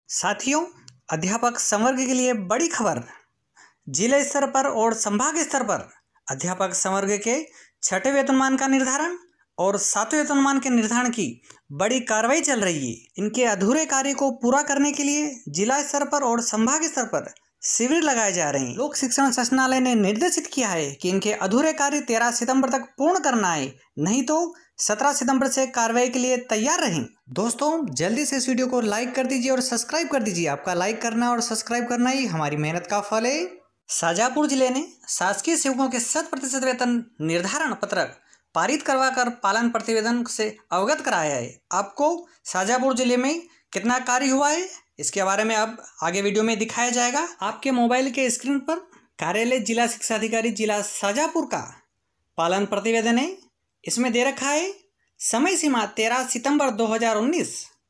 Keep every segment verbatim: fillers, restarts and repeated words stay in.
साथियों, अध्यापक संवर्ग के लिए बड़ी खबर। जिला स्तर पर और संभाग स्तर पर अध्यापक संवर्ग के छठे वेतनमान का निर्धारण और सातवें वेतनमान के निर्धारण की बड़ी कार्रवाई चल रही है। इनके अधूरे कार्य को पूरा करने के लिए जिला स्तर पर और संभाग स्तर पर शिविर लगाए जा रहे हैं। लोक शिक्षण संचालनालय ने निर्देशित किया है कि इनके अधूरे कार्य तेरह सितंबर तक पूर्ण करना है, नहीं तो सत्रह सितंबर से कार्रवाई के लिए तैयार रहें। दोस्तों, जल्दी से इस वीडियो को लाइक कर दीजिए और सब्सक्राइब कर दीजिए। आपका लाइक करना और सब्सक्राइब करना ही हमारी मेहनत का फल है। शाजापुर जिले ने शासकीय सेवकों के शत प्रतिशत वेतन निर्धारण पत्रक पारित करवाकर पालन प्रतिवेदन से अवगत कराया है। आपको शाजापुर जिले में कितना कार्य हुआ है, इसके बारे में अब आगे वीडियो में दिखाया जाएगा। आपके मोबाइल के स्क्रीन पर कार्यालय जिला शिक्षा अधिकारी जिला शाजापुर का पालन प्रतिवेदन है। इसमें दे रखा है समय सीमा तेरह सितंबर दो हज़ार उन्नीस,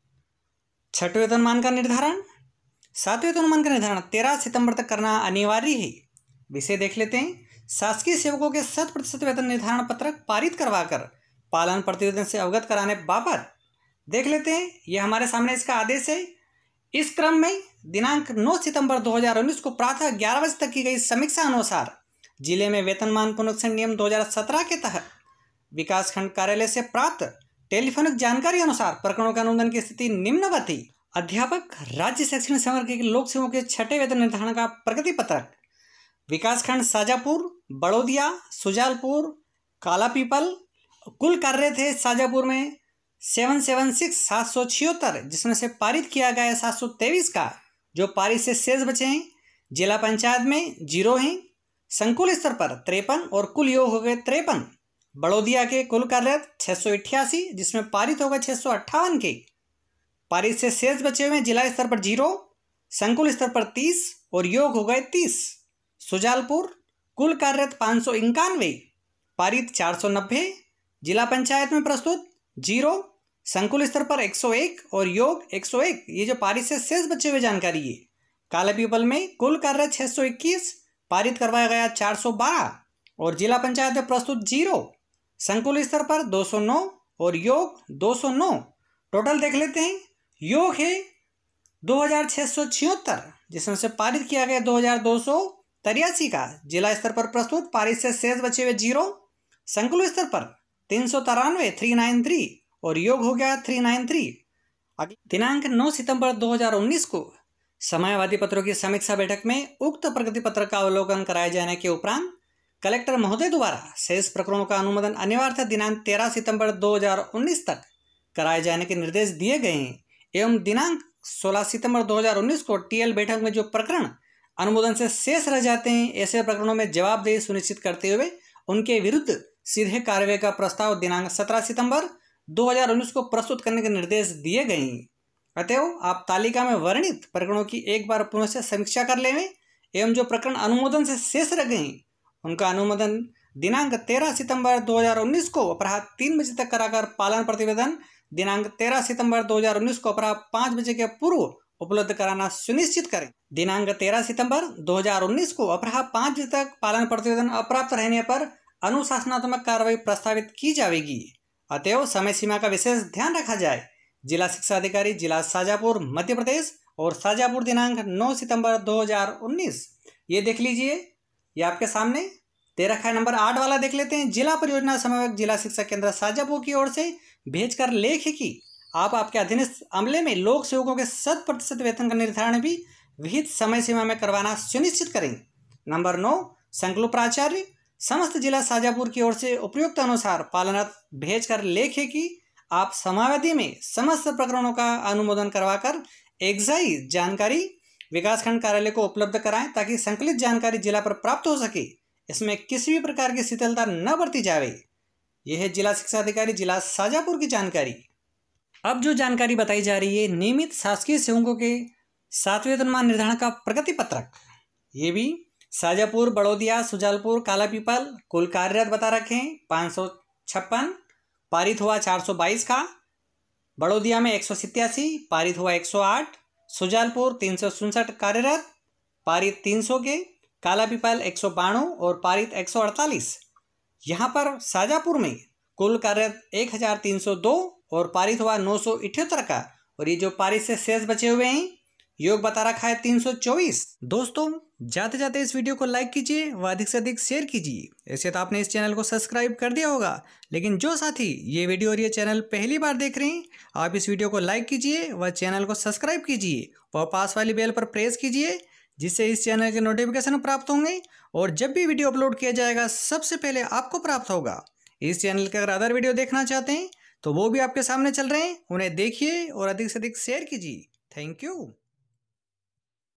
छठे वेतनमान का निर्धारण, सातवें वेतनमान का निर्धारण तेरह सितंबर तक करना अनिवार्य है। विषय देख लेते हैं। शासकीय सेवकों के शत प्रतिशत वेतन निर्धारण पत्रक पारित करवाकर पालन प्रतिवेदन से अवगत कराने बाबत देख लेते हैं। यह हमारे सामने इसका आदेश है। इस क्रम में दिनांक नौ सितंबर दो हज़ार उन्नीस को प्रातः ग्यारह बजे तक की गई समीक्षा अनुसार जिले में वेतनमान पुनरीक्षण नियम दो हज़ार सत्रह के तहत विकासखंड कार्यालय से प्राप्त टेलीफोनिक जानकारी अनुसार प्रकरणों के अनुमोदन की स्थिति निम्नवत थी। अध्यापक राज्य शैक्षणिक संवर्ग के लोक सेवकों के छठे वेतन निर्धारण का प्रगति पत्रक विकासखंड शाजापुर, बड़ौदिया, सुजालपुर, कालापीपल कुल कार्यरत है शाजापुर में सेवन सेवन सिक्स सात सौ छिहत्तर, जिसमें से पारित किया गया है सात सौ तेईस का, जो पारित से शेष बचे हैं। जिला पंचायत में जीरो हैं। संकुल स्तर पर तिरपन और कुल योग हो गए तिरपन। बड़ौदिया के कुल कार्यरत छः सौ अट्ठासी, जिसमें पारित होगा छः सौ अट्ठावन के, पारित से शेष बचे हुए जिला स्तर पर जीरो, संकुल स्तर पर तीस और योग हो गए तीस। सुजालपुर कुल कार्यरत पाँच सौ इक्यानवे, पारित चार सौ नब्बे, जिला पंचायत में प्रस्तुत जीरो, संकुल स्तर पर एक सौ एक और योग एक सौ एक। ये जो पारित से शेष बचे हुए जानकारी है। कालापीपल में कुल कार्यरत छः सौ इक्कीस, पारित करवाया गया चार सौ बारह और जिला पंचायत में प्रस्तुत जीरो, संकुल स्तर पर दो सौ नौ और योग दो सौ नौ। टोटल देख लेते हैं। योग है दो हज़ार छः सौ छिहत्तर, जिसमें से पारित किया गया दो हज़ार दो सौ तिरासी का। जिला स्तर पर प्रस्तुत पारित से शेष बचे हुए जीरो, संकुल स्तर पर तीन सौ तिरानवे थ्री नाइन थ्री और योग हो गया थ्री नाइन थ्री। दिनांक नौ सितंबर दो हज़ार उन्नीस को समयावधि पत्रों की समीक्षा बैठक में उक्त प्रगति पत्र का अवलोकन कराए जाने के उपरांत कलेक्टर महोदय द्वारा शेष प्रकरणों का अनुमोदन अनिवार्य दिनांक तेरह सितंबर दो हज़ार उन्नीस तक कराए जाने के निर्देश दिए गए हैं। एवं दिनांक सोलह सितंबर दो हज़ार उन्नीस को टीएल बैठक में जो प्रकरण अनुमोदन से शेष रह जाते हैं, ऐसे प्रकरणों में जवाबदेही सुनिश्चित करते हुए उनके विरुद्ध सीधे कार्रवाई का प्रस्ताव दिनांक सत्रह सितंबर दो हज़ार उन्नीस को प्रस्तुत करने के निर्देश दिए गए हैं। अतएव आप तालिका में वर्णित प्रकरणों की एक बार पुनः से समीक्षा कर लें एवं जो प्रकरण अनुमोदन से शेष रह गए हैं उनका अनुमोदन दिनांक तेरह सितंबर दो हज़ार उन्नीस को अपराह तीन बजे तक कराकर पालन प्रतिवेदन दिनांक तेरह सितंबर दो हज़ार उन्नीस को अपराह पाँच बजे के पूर्व उपलब्ध कराना सुनिश्चित करें। दिनांक तेरह सितंबर दो हज़ार उन्नीस को अपराह पाँच बजे तक पालन प्रतिवेदन अप्राप्त रहने पर अनुशासनात्मक कार्रवाई प्रस्तावित की जाएगी। अतएव समय सीमा का विशेष ध्यान रखा जाए। जिला शिक्षा अधिकारी जिला शाजापुर मध्य प्रदेश और शाजापुर दिनांक नौ सितंबर दो हज़ार उन्नीस। ये देख लीजिए, ये आपके सामने दे रखा है। नंबर आठ वाला देख लेते हैं। जिला परियोजना समन्वयक जिला शिक्षा केंद्र शाजापुर की ओर से भेजकर लेख है कि आप आपके अधीनस्थ अमले में लोक सेवकों के शत प्रतिशत वेतन का निर्धारण भी विहित समय सीमा में करवाना सुनिश्चित करें। नंबर नौ, संकुल प्राचार्य समस्त जिला शाजापुर की ओर से उपयुक्त अनुसार पालनार्थ भेजकर लेख है कि आप समयावधि में समस्त प्रकरणों का अनुमोदन करवाकर एक्साई जानकारी विकासखंड कार्यालय को उपलब्ध कराएं ताकि संकलित जानकारी जिला पर प्राप्त हो सके। इसमें किसी भी प्रकार की शिथिलता न बरती जाए। यह है जिला शिक्षा अधिकारी जिला शाजापुर की जानकारी। अब जो जानकारी बताई जा रही है, नियमित शासकीय सेवकों के सातवें वेतनमान निर्धारण का प्रगति पत्रक, ये भी शाजापुर, बड़ौदिया, सुजालपुर, कालापीपल कुल कार्यरत बता रखे हैं पाँच सौ छप्पन, पारित हुआ चार सौ बाईस का। बड़ौदिया में एक सौ सत्तासी, पारित हुआ एक सौ आठ। सुजालपुर तीन सौ उनसठ कार्यरत, पारित तीन सौ के। कालापीपल एक सौ बानवे और पारित एक सौ अड़तालीस। यहाँ पर शाजापुर में कुल कार्यरत एक हज़ार तीन सौ दो और पारित हुआ नौ सौ अठहत्तर का। और ये जो पारित से शेष बचे हुए हैं योग बता रखा है तीन सौ चौबीस। दोस्तों जाते जाते इस वीडियो को लाइक कीजिए व अधिक से अधिक शेयर कीजिए। ऐसे तो आपने इस चैनल को सब्सक्राइब कर दिया होगा, लेकिन जो साथी ये वीडियो और ये चैनल पहली बार देख रहे हैं, आप इस वीडियो को लाइक कीजिए व चैनल को सब्सक्राइब कीजिए व पास वाली बेल पर प्रेस कीजिए, जिससे इस चैनल के नोटिफिकेशन प्राप्त होंगे और जब भी वीडियो अपलोड किया जाएगा सबसे पहले आपको प्राप्त होगा। इस चैनल के अगर अदर वीडियो देखना चाहते हैं तो वो भी आपके सामने चल रहे हैं, उन्हें देखिए और अधिक से अधिक शेयर कीजिए। Thank you.